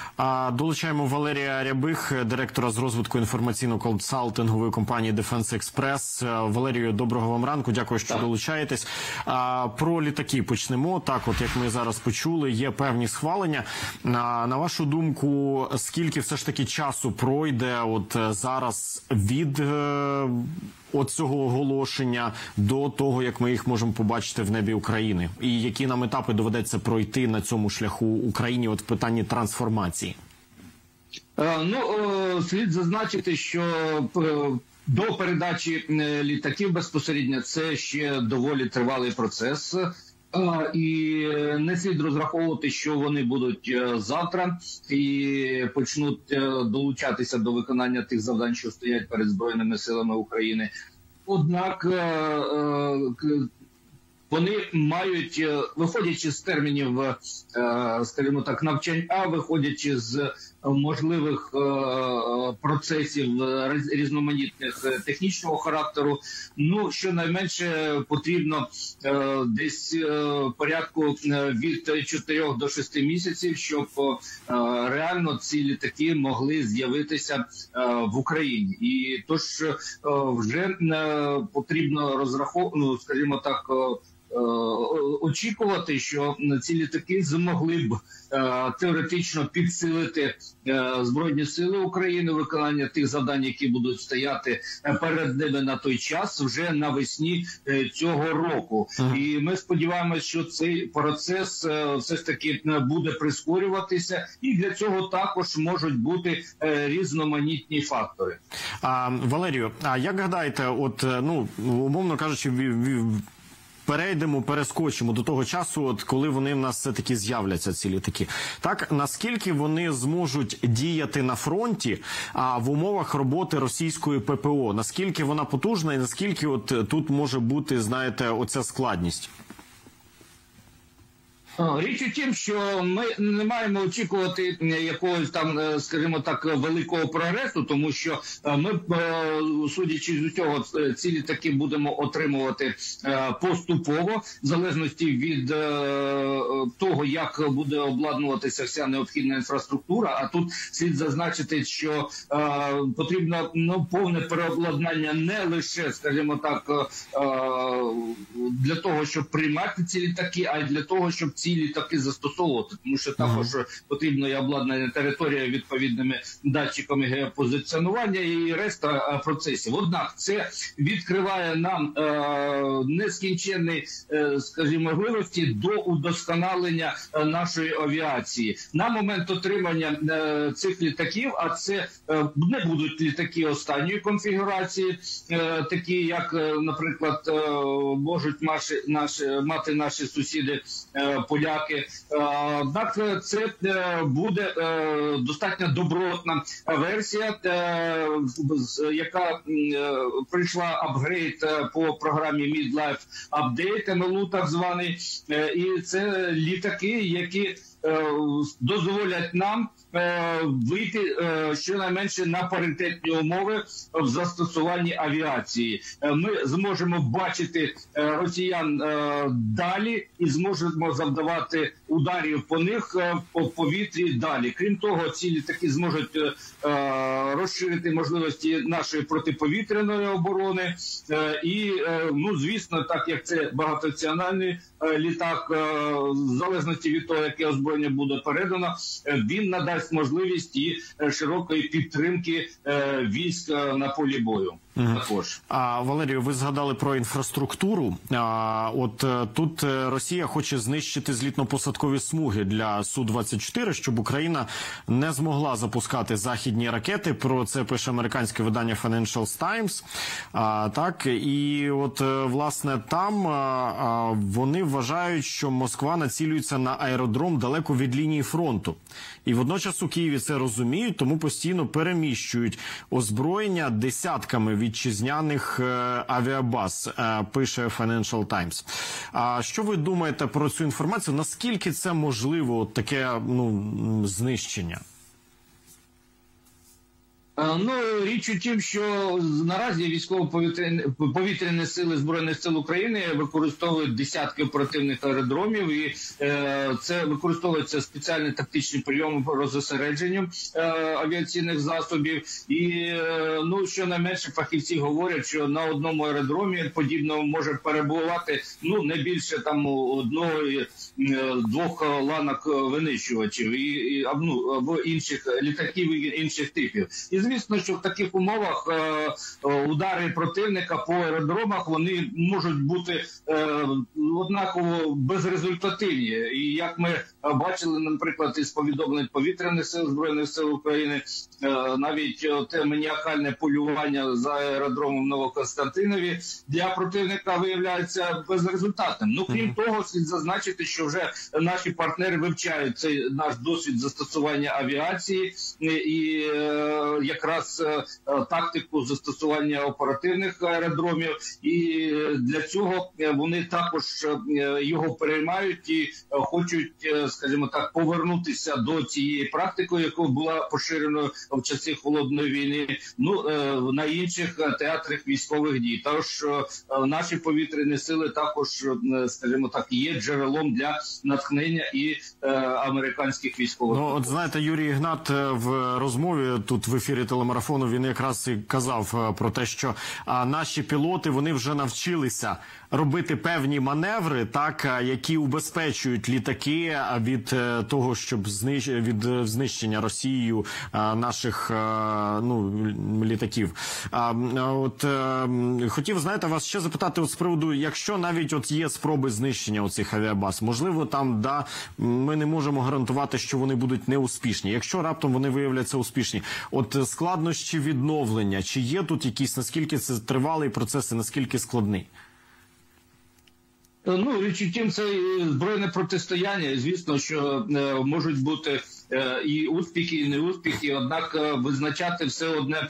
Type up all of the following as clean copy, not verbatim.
Долучаємо Валерія Рябих, директора з розвитку інформаційно-консалтингової компанії Defense Express. Валерію, доброго вам ранку, дякую, що долучаєтесь. Про літаки почнемо. Так, от як ми зараз почули, є певні схвалення. На вашу думку, скільки все ж таки часу пройде от зараз від цього оголошення до того, як ми їх можемо побачити в небі України? І які нам етапи доведеться пройти на цьому шляху Україні от в питанні трансформації? Слід зазначити, що до передачі літаків безпосередньо це ще доволі тривалий процес. І не слід розраховувати, що вони будуть завтра і почнуть долучатися до виконання тих завдань, що стоять перед Збройними силами України. Однак вони мають, виходячи з термінів, скажімо так, навчань, виходячи з можливих процесів різноманітних технічного характеру, щонайменше потрібно десь порядку від 4 до 6 місяців, щоб реально ці літаки могли з'явитися в Україні. І тож вже потрібно розраховувати, скажімо так, очікувати, що ці літаки змогли б теоретично підсилити Збройні сили України, виконання тих завдань, які будуть стояти перед ними на той час, вже навесні цього року. І ми сподіваємося, що цей процес все ж таки буде прискорюватися, і для цього також можуть бути різноманітні фактори. Валерію, а як гадаєте, умовно кажучи, перескочимо до того часу, коли вони в нас все-таки з'являться, ці літаки. Так, наскільки вони зможуть діяти на фронті, в умовах роботи російської ППО? Наскільки вона потужна і наскільки тут може бути, знаєте, оця складність? Річ у тім, що ми не маємо очікувати якогось там, скажімо так, великого прогресу, тому що ми, судячи з усього, ці літаки будемо отримувати поступово, в залежності від того, як буде обладнуватися вся необхідна інфраструктура. А тут слід зазначити, що потрібно повне переобладнання не лише, скажімо так, для того, щоб приймати ці літаки, а й для того, щоб ці літаки застосовувати, тому що також потрібно і обладнання території відповідними датчиками геопозиціонування і решта процесів. Однак це відкриває нам нескінченні, скажімо, можливості до удосконалення нашої авіації. На момент отримання цих літаків, а це не будуть літаки останньої конфігурації, такі як, наприклад, можуть мати наші сусіди поляки. Так, це буде достатньо добротна версія, яка пройшла апгрейд по програмі Mid-Life Update, МЛУ так званий, і це літаки, які дозволять нам вийти щонайменше на паритетні умови в застосуванні авіації. Ми зможемо бачити росіян далі і зможемо завдавати ударів по них по повітрі далі. Крім того, ці літаки зможуть розширити можливості нашої протиповітряної оборони і, звісно, так як це багатонаціональний літак, в залежності від того, яке озброєння буде передано, він надасть можливість і широкої підтримки військ на полі бою. Також. Валерію, ви згадали про інфраструктуру. Тут Росія хоче знищити злітно-посадкові смуги для Су-24, щоб Україна не змогла запускати західні ракети. Про це пише американське видання Financial Times. Так, і власне, там вони вважають, що Москва націлюється на аеродром далеко від лінії фронту. І водночас у Києві це розуміють, тому постійно переміщують озброєння десятками вітчизняних авіабаз, пише Financial Times. Що ви думаєте про цю інформацію? Наскільки це можливо, таке знищення? Ну, річ у тім, що наразі військово-повітряні сили Збройних сил України використовують десятки оперативних аеродромів, і це використовується спеціальний тактичний прийом розосередженням авіаційних засобів. І, ну, щонайменше фахівці говорять, що на одному аеродромі подібно може перебувати, ну, не більше там одного-двох ланок винищувачів або інших літаків і інших типів. І звісно, що в таких умовах удари противника по аеродромах, вони можуть бути однаково безрезультативні. І як ми бачили, наприклад, із повідомлень повітряних сил Збройних сил України, навіть те маніакальне полювання за аеродромом в Новокостянтинові для противника виявляється безрезультатним. Ну, крім того, слід зазначити, що вже наші партнери вивчають цей наш досвід застосування авіації і якраз тактику застосування оперативних аеродромів, і для цього вони також його переймають і хочуть, скажімо так, повернутися до цієї практики, яка була поширена в часи Холодної війни, ну, на інших театрах військових дій. Тож наші повітряні сили також, скажімо так, є джерелом для натхнення і американських військових. Ну, от знаєте, Юрій Ігнат в розмові тут в ефірі телемарафону, він якраз і казав про те, що наші пілоти, вони вже навчилися робити певні маневри, так, які убезпечують літаки від того, щоб від знищення Росією наших літаків. От хотів, знаєте, вас ще запитати от з приводу, якщо навіть от є спроби знищення оцих авіабаз, можливо, там, ми не можемо гарантувати, що вони будуть неуспішні. Якщо раптом вони виявляться успішні, от складнощі відновлення, чи є тут якісь, наскільки це тривалий процес і наскільки складний? Ну, річ у тім, це збройне протистояння. Звісно, що можуть бути і успіхи, і неуспіхи, однак визначати все одне,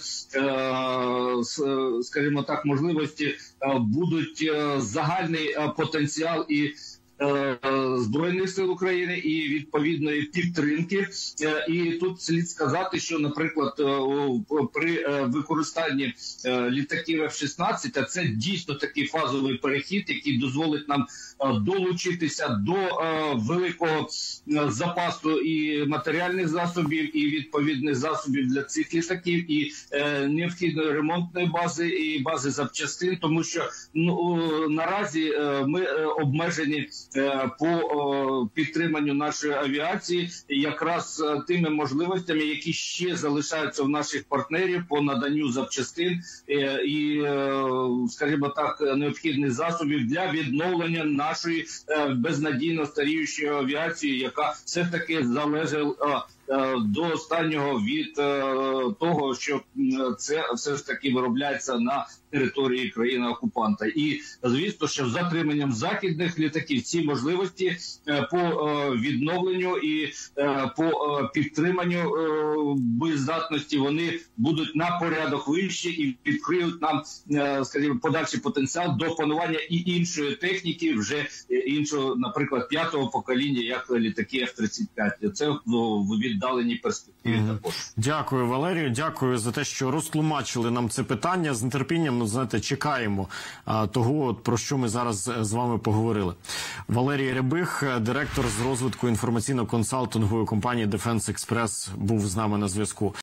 скажімо так, можливості будуть загальний потенціал і Збройних сил України і відповідної підтримки. І тут слід сказати, що, наприклад, при використанні літаків F-16, а це дійсно такий фазовий перехід, який дозволить нам долучитися до великого запасу і матеріальних засобів, і відповідних засобів для цих літаків, і необхідної ремонтної бази, і бази запчастин, тому що наразі ми обмежені по підтриманню нашої авіації якраз тими можливостями, які ще залишаються в наших партнерів по наданню запчастин і, скажімо так, необхідних засобів для відновлення нашої безнадійно старіючої авіації, яка все-таки залежала до останнього від того, що це все ж таки виробляється на території країни-окупанта. І, звісно, що з затриманням західних літаків ці можливості по відновленню і по підтриманню боєздатності, вони будуть на порядок вищі і відкриють нам, скажімо, подальший потенціал до опанування і іншої техніки, вже іншого, наприклад, 5-го покоління, як літаки F-35. Це в віддаленій перспективі також. Дякую, Валерію. Дякую за те, що розтлумачили нам це питання. З нетерпінням, знаєте, чекаємо того, про що ми зараз з вами поговорили. Валерій Рябих, директор з розвитку інформаційно-консалтингової компанії Defense Express, був з нами на зв'язку.